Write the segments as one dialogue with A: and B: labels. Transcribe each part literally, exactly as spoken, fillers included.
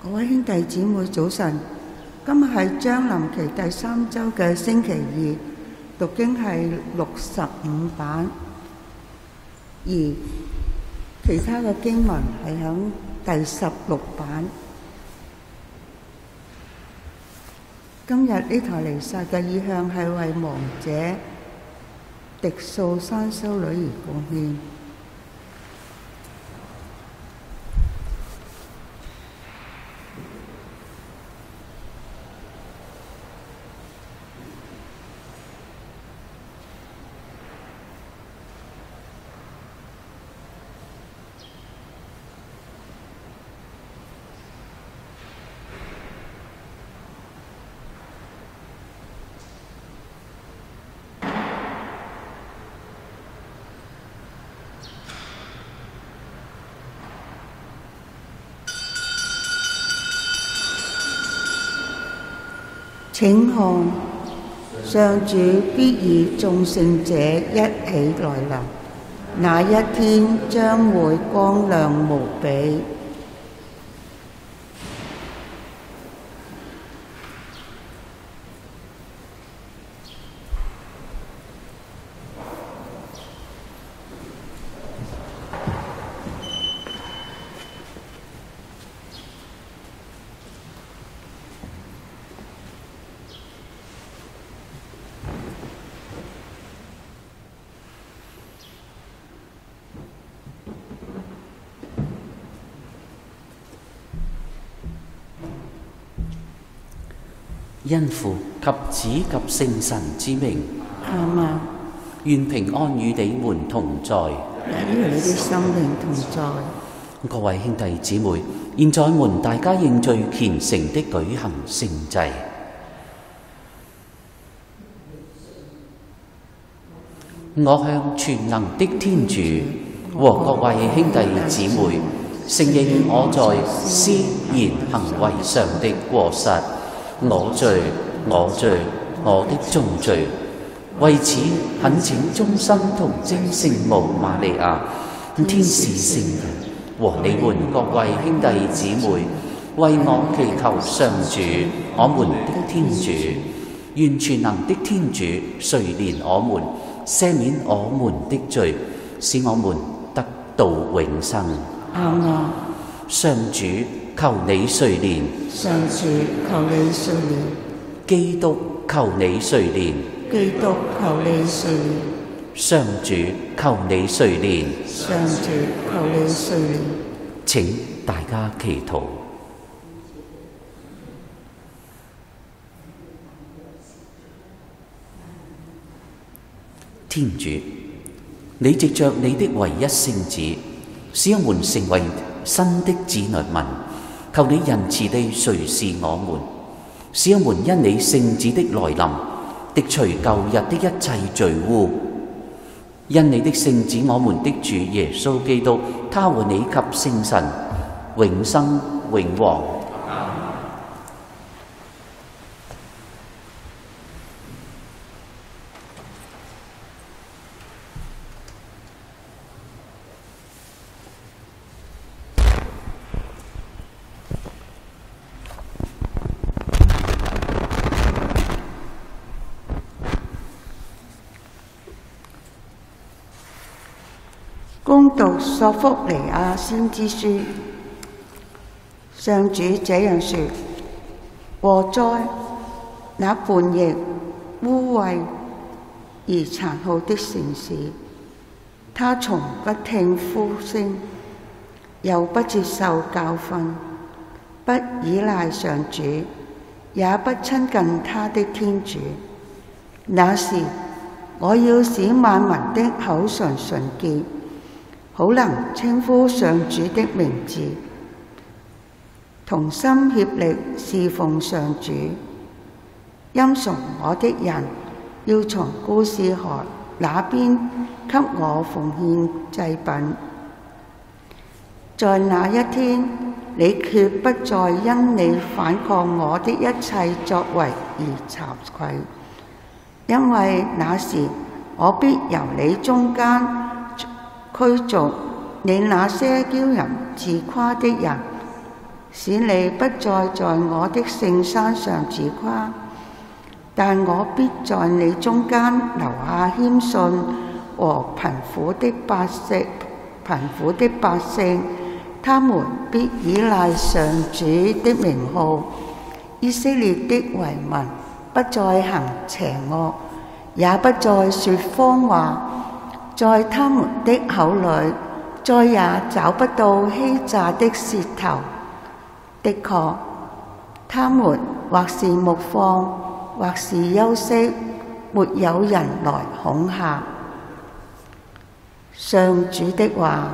A: 各位兄弟姊妹早晨，今日係將臨期第三週嘅星期二，讀經係六十五版，而其他嘅經文係響第十六版。今日呢台彌撒嘅意向係為亡者迪素山修女而貢獻。請看，上主必與眾聖者一起來臨，那一天將會光亮無比。
B: 因父及子及聖神之名，
A: 阿們。
B: 願平安與你們同在，
A: 也與你的心靈同在。
B: 各位兄弟姊妹，現在們大家應最虔誠的舉行聖祭。我向全能的天主和各位兄弟姊妹承認我在思言行為上的過失。我罪，我罪，我的重罪。為此，懇請忠心童貞聖母瑪利亞、天使聖人和你們各位兄弟姊妹，為我祈求上主，我們的天主，願全能的天主垂憐我們，赦免我們的罪，使我們得到永生。
A: 阿們。
B: 上主，求你垂憐。
A: 上主，求你垂憐。
B: 基督，求你垂憐。
A: 基督，求你垂憐。
B: 上主，求你垂憐。
A: 上主，求你垂憐。
B: 請大家祈禱。天主，你藉着你的唯一聖子，使我們成為新的子女民，求你仁慈地垂視我們，使我們因你聖子的來臨，滌除舊日的一切罪污。因你的聖子，我們的主耶穌基督，他和你及聖神，永生永王。
A: 恭讀索福尼亞先知書。上主這樣說：禍哉！那叛逆、污穢而殘酷的城市，他從不聽呼聲，又不接受教訓，不倚賴上主，也不親近他的天主。那時，我要使萬民的口唇純潔，好能稱呼上主的名字，同心協力侍奉上主。欽崇我的人要從顧士河那邊給我奉獻祭品。在那一天，你決不再因你反抗我的一切作為而慚愧，因為那時我必由你中間驅逐你那些驕人自誇的人， 使你不再在我的聖山上自誇，但我必在你中間留下謙遜和貧苦的百姓，貧苦的百姓，他們必倚賴上主的名號。以色列的遺民不再行邪惡，也不再說謊話，在他們的口裏再也找不到欺詐的舌頭。的確，他們或是牧放，或是休息，沒有人來恐嚇。上主的話。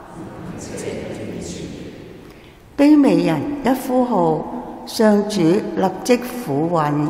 A: 卑微人一呼號，上主立即俯允。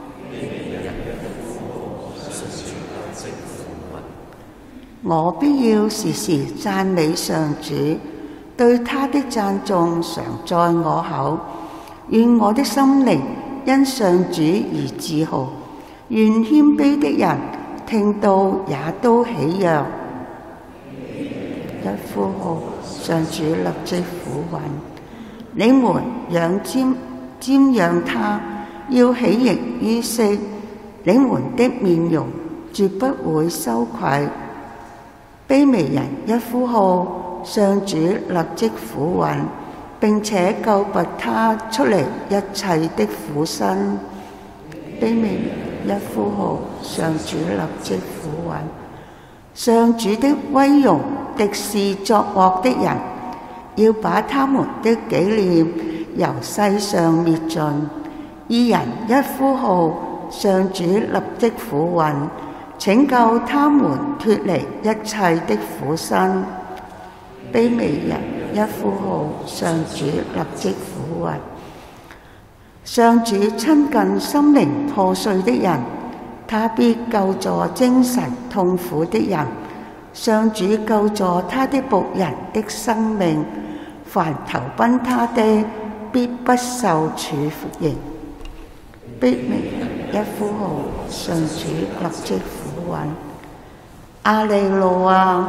A: 我必要時時讚美上主，對他的讚頌常在我口。願我的心靈因上主而自豪，願謙卑的人聽到也都喜躍。一呼號，上主立即俯允。你們仰瞻瞻仰他，要喜形於色，你們的面容絕不會羞愧。卑微人一呼號，上主立即俯允，並且救拔他出離一切的苦辛。卑微人一呼號，上主立即俯允。上主的威榮敵視作惡的人，要把他們的紀念由世上滅盡。義人一呼號，上主立即俯允，拯救他們脫離一切的苦辛。卑微人一呼號，上主立即俯允。上主親近心靈破碎的人，他必救助精神痛苦的人。上主救助他的僕人的生命，凡投奔他的，必不受處刑。卑微人一呼號，上主立即俯允。阿利路亞！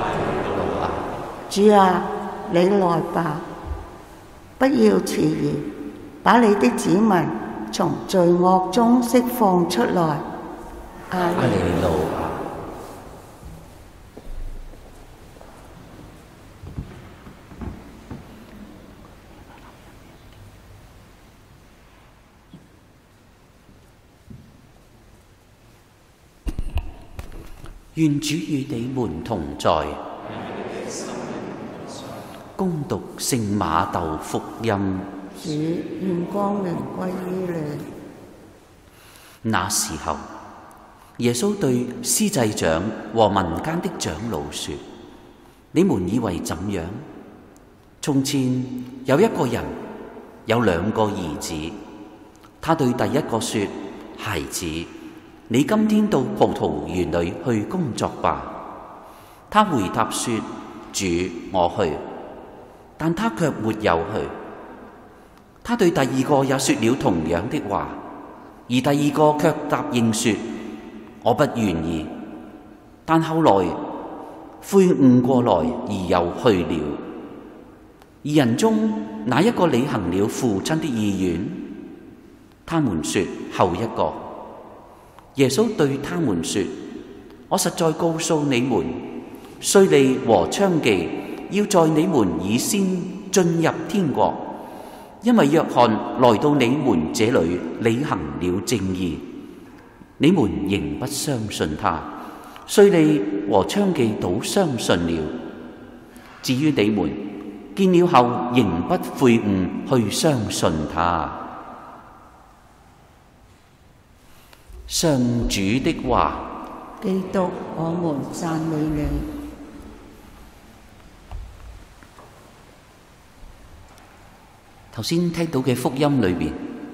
A: 主啊，你來吧，不要遲疑，把你的子民從罪惡中釋放出來。阿利路亞！
B: 願主與你們同在。恭讀聖馬竇福音。
A: 主，願光榮歸於你。
B: 那時候，耶穌對司祭長和民間的長老說：你們以為怎樣？從前有一個人有兩個兒子，他對第一個說：孩子，你今天到葡萄園裏去工作吧。他回答說：主，我去。但他卻沒有去。他對第二個也說了同樣的話，而第二個卻答應說：我不願意。但後來悔悟過來而又去了。二人中哪一個履行了父親的意願？他們說後一個。耶穌對他們說：我實在告訴你們，稅吏和娼妓要在你們以先進入天國，因為約翰來到你們這裏履行了正義，你們仍不相信他，稅吏和娼妓都相信了。至於你們，見了後仍不悔悟去相信他。上主的話。
A: 基督，我們讚美你。
B: 頭先聽到嘅福音裏邊，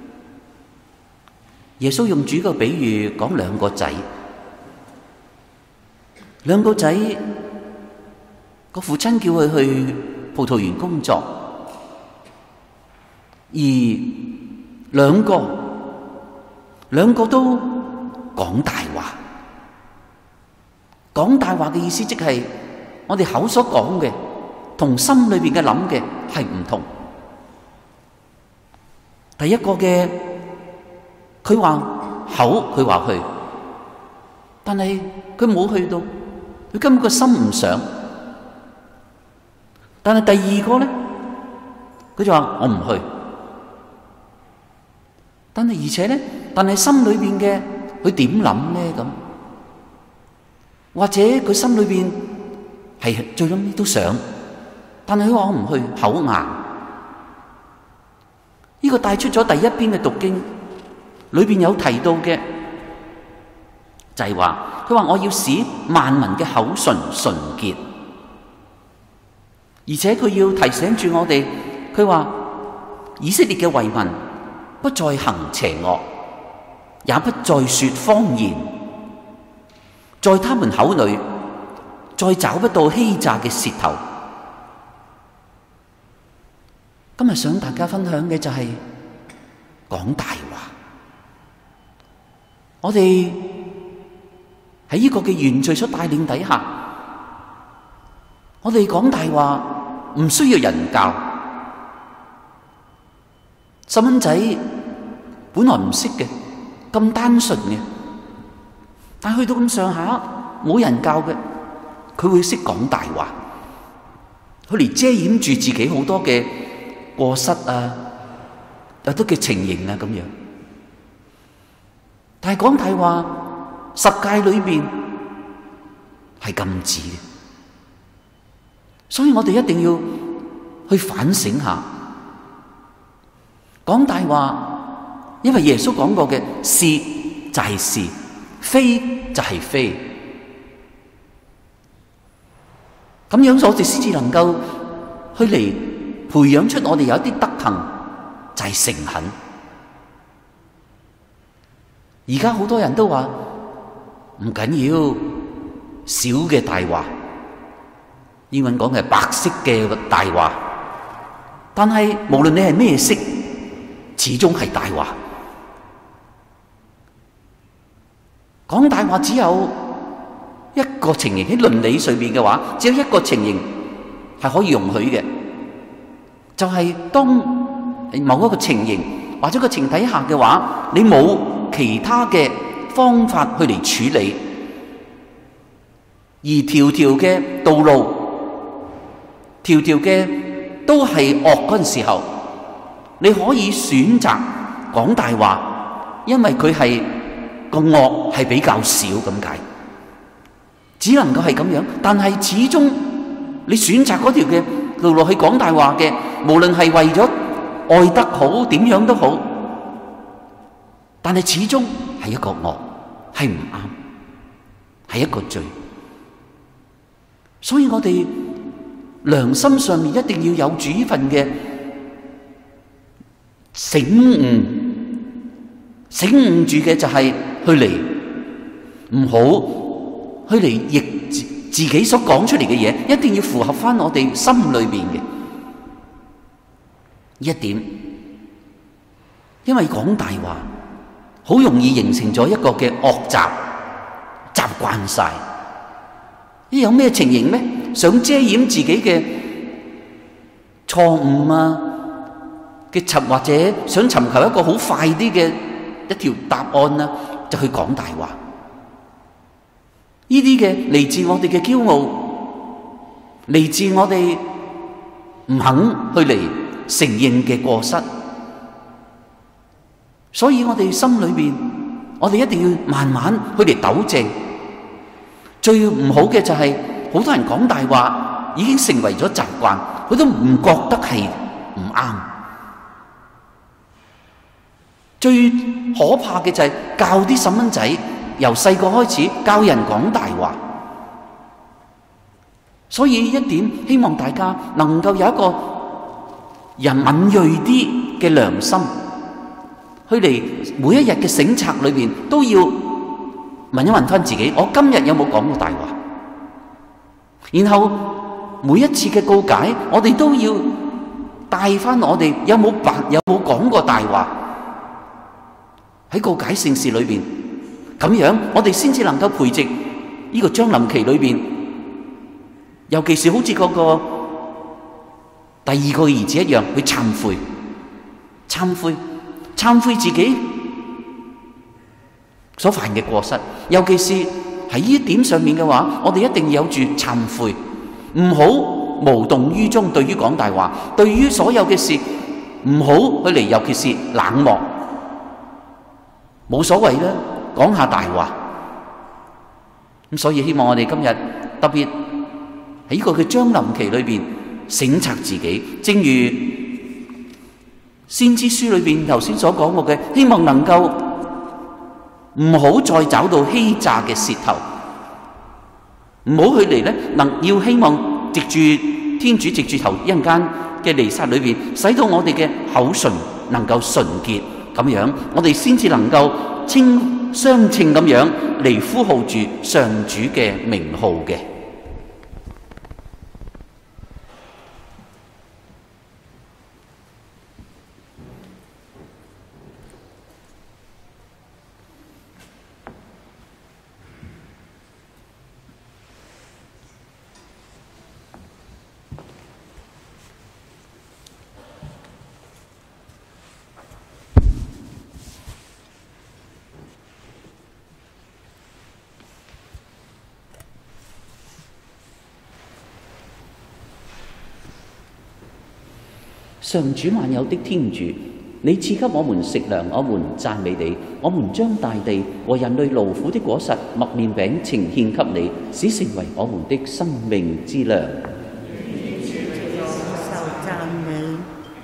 B: 耶穌用主個比喻講兩個仔，兩個仔個父親叫佢去葡萄園工作，而兩個兩個都講大話。講大話嘅意思即係我哋口所講嘅同心裏邊嘅諗嘅係唔同。 第一個嘅，佢話口佢話去，但係佢冇去到，佢根本個心唔想。但係第二個咧，佢就話我唔去。但係而且咧，但係心裏邊嘅佢點諗咧咁？或者佢心裏邊係最終都想，但係佢話我唔去，口硬。呢個帶出咗第一篇嘅讀經裏邊有提到嘅，就係話佢話我要使萬民嘅口唇純潔，而且佢要提醒住我哋，佢話以色列嘅遺民不再行邪惡，也不再說謊言，在他們口裏再找不到欺詐嘅舌頭。今日想大家分享嘅就係講大話。我哋喺呢個嘅原罪所帶領底下，我哋講大話唔需要人教。細蚊仔本來唔識嘅，咁單純嘅，但去到咁上下冇人教嘅，佢會識講大話，佢嚟遮掩住自己好多嘅過失啊，有啲嘅情形啊咁樣。但係講大話，十誡裏邊係禁止嘅，所以我哋一定要去反省下。講大話，因為耶穌講過嘅是就係是，非就係非，咁樣我哋先至能夠去嚟培養出我哋有一啲德行，就係誠懇。而家好多人都話唔緊要，小嘅大話，英文講嘅係白色嘅大話，但係無論你係咩色，始終係大話。講大話只有一個情形，喺倫理上面嘅話，只有一個情形係可以容許嘅，就係當某一個情形或者個情底下嘅話，你冇其他嘅方法去嚟處理，而條條嘅道路，條條嘅都係惡嗰陣時候，你可以選擇講大話，因為佢係個惡係比較少咁解，只能夠係咁樣。但係始終你選擇嗰條嘅路路去講大話嘅，無論係為咗愛得好點樣都好，但係始終係一個惡，係唔啱，係一個罪。所以我哋良心上面一定要有住呢份嘅醒悟，醒悟住嘅就係去嚟唔好去嚟逆自己所講出嚟嘅嘢，一定要符合翻我哋心裏邊嘅一點。因為講大話好容易形成咗一個嘅惡習，習慣晒。呢有咩情形咩？想遮掩自己嘅錯誤啊嘅尋，或者想尋求一個好快啲嘅一條答案啊，就去講大話。呢啲嘅嚟自我哋嘅驕傲，嚟自我哋唔肯去嚟承認嘅過失。所以我哋心裏邊，我哋一定要慢慢去嚟糾正。最唔好嘅就係好多人講大話已經成為咗習慣，佢都唔覺得係唔啱。最可怕嘅就係教啲細蚊仔由細個開始教人講大話。所以一點希望大家能夠有一個人敏銳啲嘅良心，去嚟每一日嘅省察裏邊都要問一問翻自己，我今日有冇講過大話？然後每一次嘅告解，我哋都要帶翻我哋有冇白有冇講過大話喺告解聖事裏邊。咁樣我哋先至能夠培植呢個將臨期裏邊，尤其是好似嗰個第二個兒子一樣去懺悔，懺悔懺悔自己所犯嘅過失，尤其是喺呢一點上面嘅話，我哋一定要有住懺悔，唔好無動於衷。對於講大話，對於所有嘅事，唔好去嚟，尤其是冷漠，冇所謂啦，講下大話。咁所以希望我哋今日特別喺呢個嘅將臨期裏邊省察自己，正如先知書裏邊頭先所講過嘅，希望能夠唔好再找到欺詐嘅舌頭，唔好去嚟咧，能要希望藉住天主藉住頭一陣間嘅彌撒裏邊，使到我哋嘅口唇能夠純潔，咁樣我哋先至能夠稱相稱咁樣嚟呼號住上主嘅名號嘅。上主萬有的天主，你賜給我們食糧，我們讚美你。我們將大地和人類勞苦的果實麥麵餅呈獻給你，使成為我們的生命之糧。受讚美。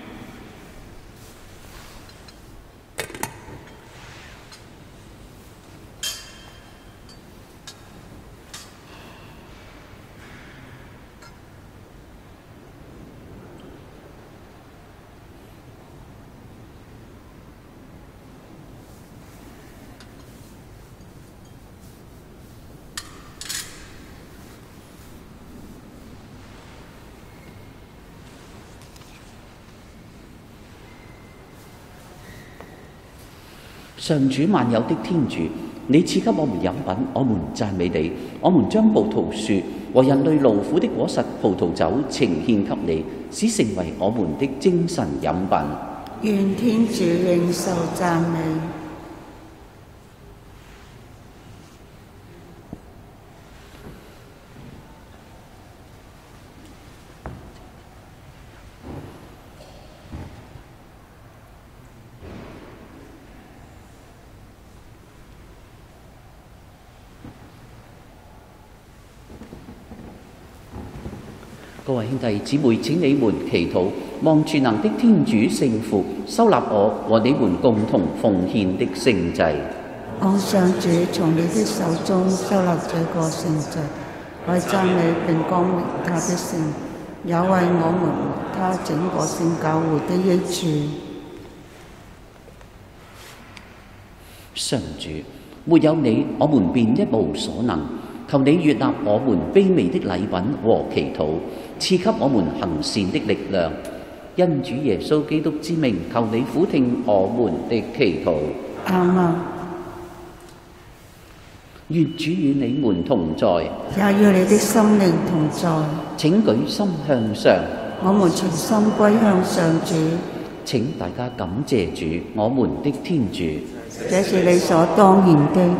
B: 上主萬有的天主，你賜給我們飲品，我們讚美你。我們將葡萄樹和人類勞苦的果實葡萄酒呈獻給你，使成為我們的精神飲品。
A: 願天主應受讚美。各位兄弟姊妹，請你們祈禱，望全能的天主聖父收納我和你們共同奉獻的聖祭。望上主從你的手中收納這個聖祭，為讚美並光榮他的聖，也為我們他整個聖教會的益處。
B: 上主，沒有你，我們便一無所能。求你悅納我們卑微的禮品和祈禱，賜給我們行善的力量。因主耶穌基督之名，求你俯聽我們的祈禱。
A: 阿們。
B: 願主與你們同在，
A: 也與你的心靈同在。
B: 請舉心向上，
A: 我們全心歸向上主。
B: 請大家感謝主，我們的天主。
A: 這是理所當然的。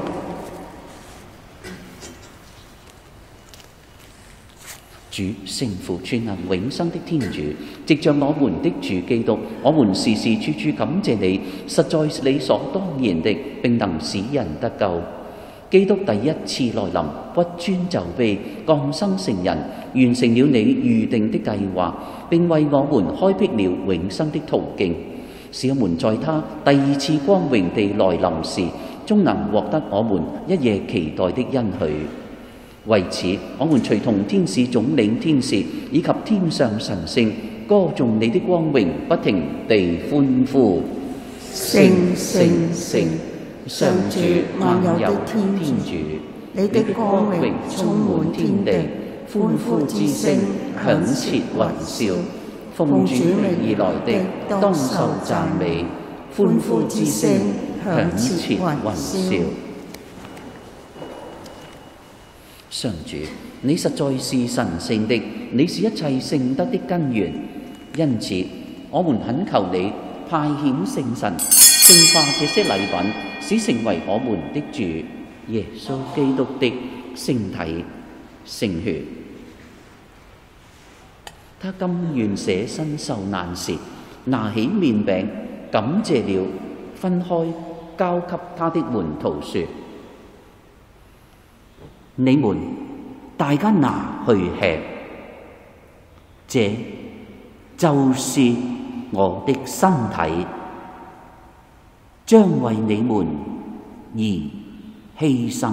B: 主聖父全能永生的天主，藉着我們的主基督，我們時時處處感謝你，實在是理所當然的，並能使人得救。基督第一次來臨，屈尊就卑，降生成人，完成了你預定的計劃，並為我們開闢了永生的途徑，使我們在他第二次光榮地來臨時，終能獲得我們一夜期待的恩許。為此，我們隨同天使總領天使以及天上神聖歌頌你的光榮，不停地歡呼。
A: 聖聖聖，上主萬有的天主，你的光榮充滿天地，歡呼之聲響徹雲霄。奉主名而來的，當受讚美，歡呼之聲響徹雲霄。
B: 上主，你實在是神聖的，你是一切聖德的根源。因此，我們懇求你派遣聖神， 聖化這些禮品，使成為我們的主耶穌基督的聖體聖血。他甘願捨身受難時，拿起麵餅，感謝了，分開交給他的門徒說：你們大家拿去吃，這就是我的身體，將為你們而犧牲。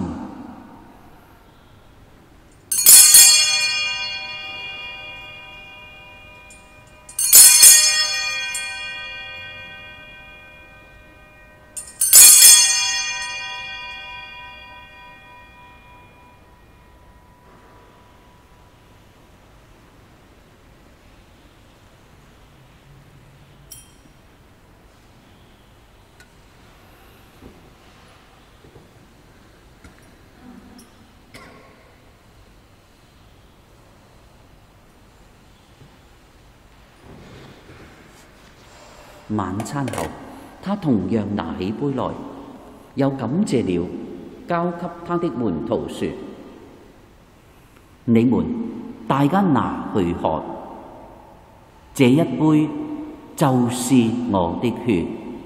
B: 晚餐後，他同樣拿起杯來，又感謝了，交給他的門徒說：你們大家拿去喝，這一杯就是我的血，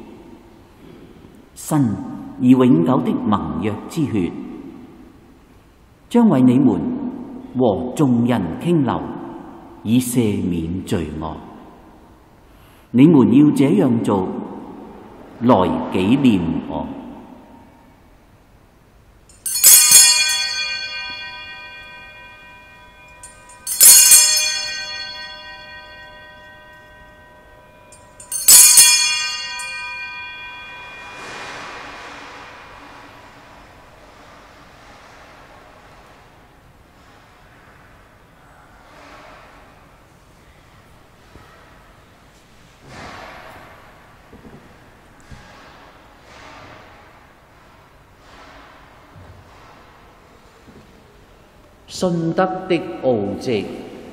B: 新而永久的盟約之血，將為你們和眾人傾流，以赦免罪惡。你們要這樣做，來紀念我。信德的奧蹟，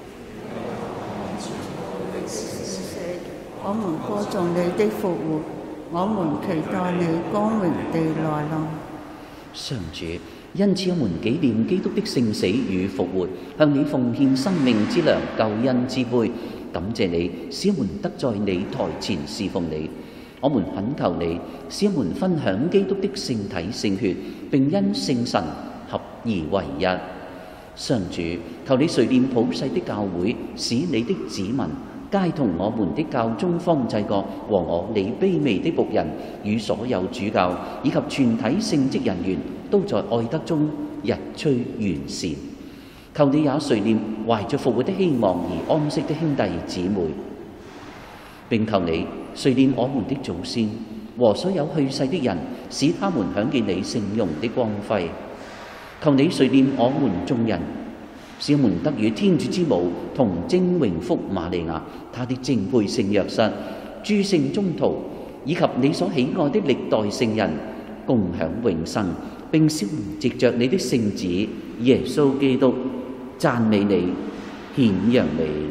A: 我們歌頌你的復活，我們期待你光榮地來臨。
B: 上主，因此我們紀念基督的聖死與復活，向你奉獻生命之糧、救恩之杯，感謝你，使我們得在你台前侍奉你。我們懇求你，使我們分享基督的聖體聖血，並因聖神合而為一。上主，求你垂念普世的教會，使你的子民皆同我們的教宗方濟各和我你卑微的僕人，與所有主教以及全體聖職人員，都在愛德中日趨完善。求你也垂念懷着復活的希望而安息的兄弟姊妹，並求你垂念我們的祖先和所有去世的人，使他們享見你聖容的光輝。求你垂念我們眾人，使我們得與天主之母同貞榮福瑪利亞、他的正配聖若瑟、諸聖宗徒以及你所喜愛的歷代聖人共享永生，並使我們藉着你的聖子耶穌基督讚美你、顯揚你。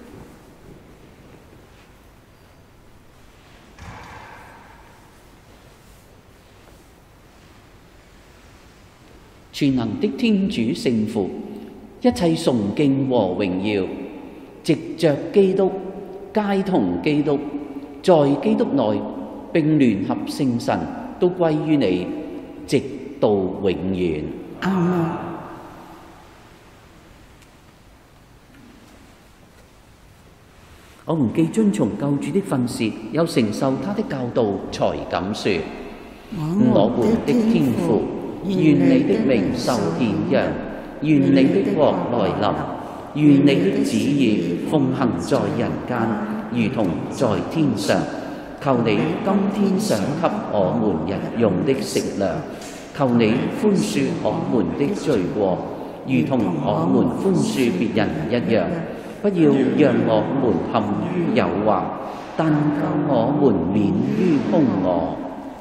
B: 全能的天主聖父，一切崇敬和榮耀，藉着基督，皆同基督，在基督內並聯合聖神，都歸於你，直到永遠。
A: 阿們。
B: 我們既遵從救主的訓示，又承受他的教導，才敢說：我們的天父，願你的名受顯揚，願你的國來臨，願你的旨意奉行在人間，如同在天上。求你今天賞給我們日用的食糧，求你寬恕我們的罪過，如同我們寬恕別人一樣。不要讓我們陷於誘惑，但救我們免於兇惡。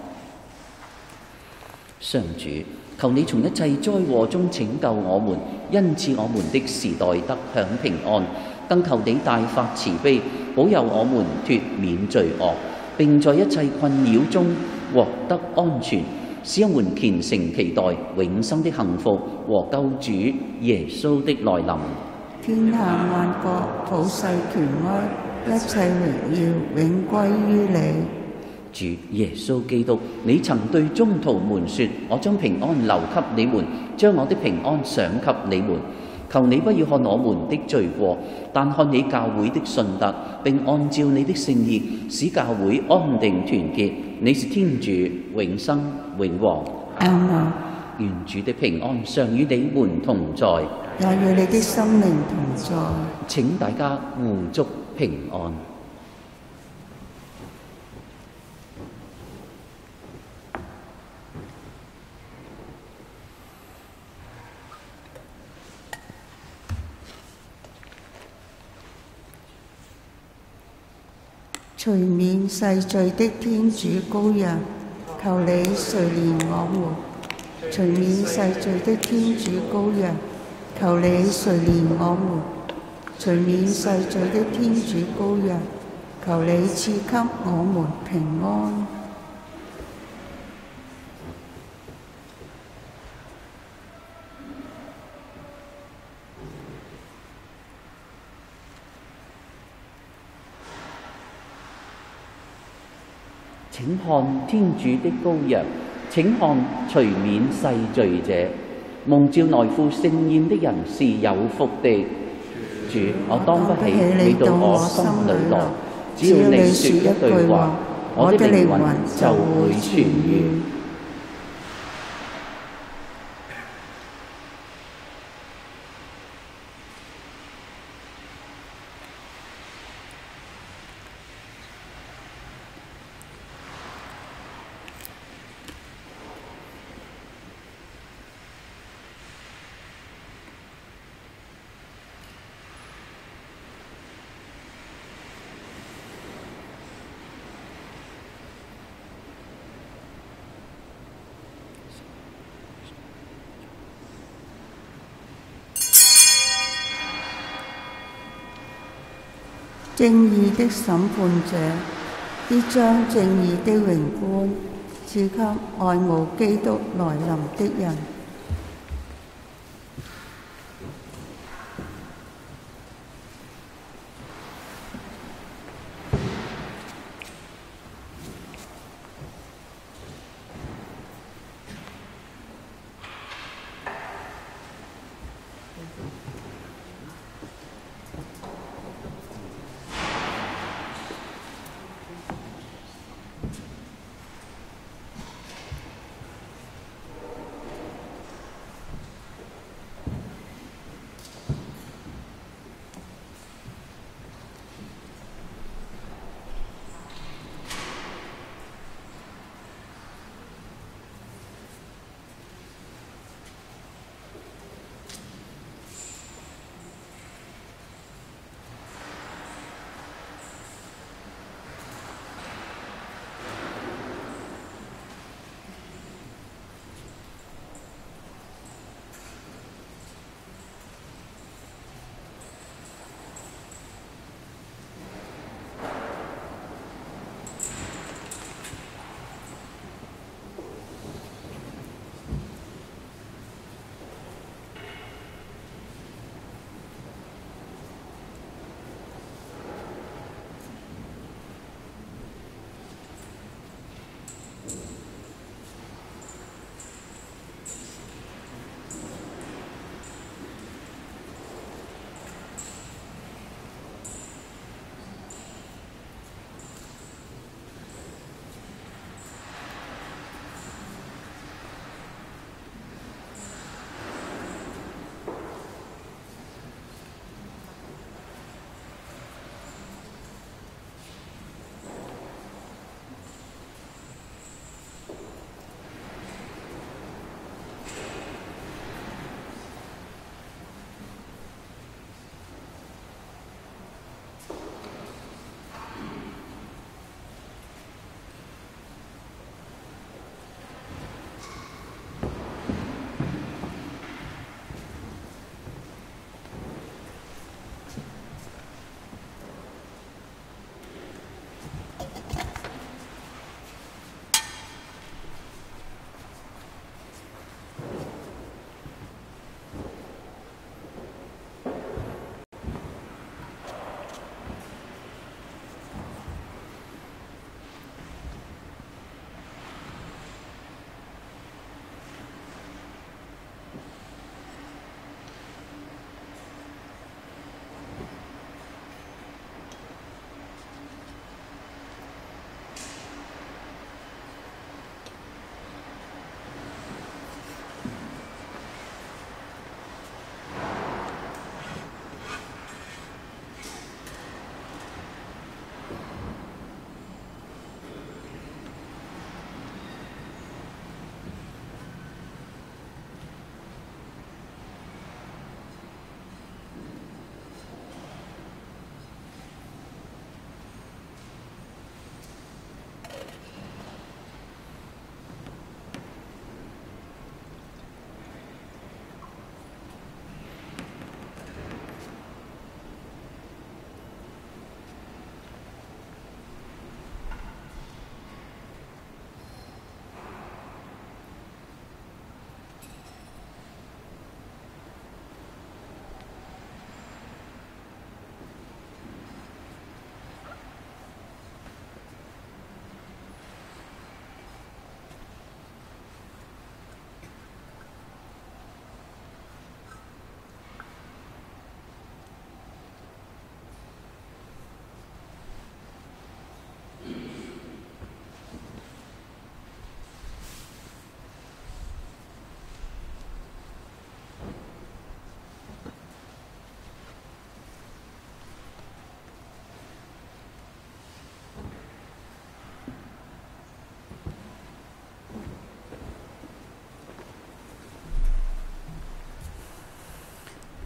B: 上主，求你從一切災禍中拯救我們，因此我們的時代得享平安。更求你大發慈悲，保佑我們脫免罪惡， 並在一切困擾中獲得安全，使我們虔誠期待永生的幸福和救主耶穌的來臨。
A: 天下萬國普世權威，一切榮耀永歸於你。
B: 主耶穌基督，你曾對宗徒們說：我將平安留給你們，將我的平安賞給你們。求你不要看我們的罪過，但看你教會的信德，並按照你的聖意，使教會安定團結。你是天主，永生永王。
A: 阿們。
B: 願主的平安常與你們同在，
A: 也與你的心靈同在。
B: 請大家互祝平安。
A: 除免世罪的天主羔羊，求你垂憐我們；除免世罪的天主羔羊，求你垂憐我們；除免世罪的天主羔羊，求你賜給我們平安。
B: 請看天主的羔羊，請看除免世罪者。蒙召來赴盛宴的人是有福的。主，我當不起你到我心裏來，只要你說一句話，我的靈魂就會痊愈。
A: 正義的審判者必將正義的榮冠賜給愛慕基督來臨的人。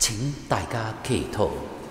B: 請大家祈禱。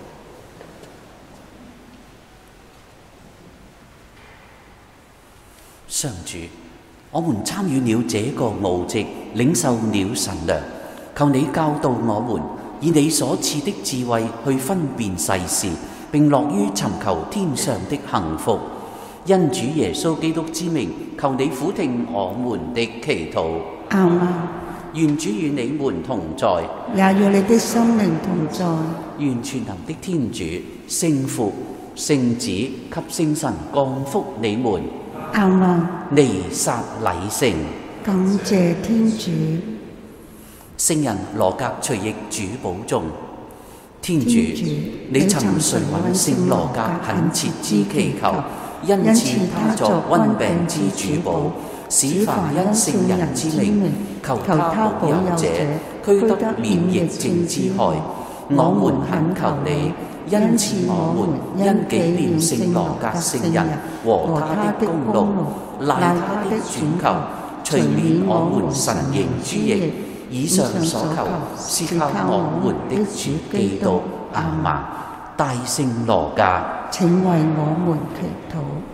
B: 上主，我們參與了這個奧蹟，領受了神糧，求你教導我們，以你所賜的智慧去分辨世事，並樂於尋求天上的幸福。因主耶穌基督之名，求你俯聽我們的祈禱。
A: 阿們。
B: 願主與你們同在，
A: 也與你的心靈同在。
B: 願全能的天主、聖父、聖子及聖神降福你們。
A: 阿們。
B: 彌撒禮成。
A: 感謝天主。
B: 聖人羅格隨譯主保重。天主，你曾垂允聖羅格懇切之祈求，因賜他作瘟病之主保，使凡因聖人之名求他保佑者，俱得免疫症之害。我們懇求你，因賜我們因紀念聖羅格聖人和他的功勞，賴他的轉求，除免我們神刑諸役。以上所求，是靠我們的主基督。阿們。大聖羅格，
A: 請為我們祈禱。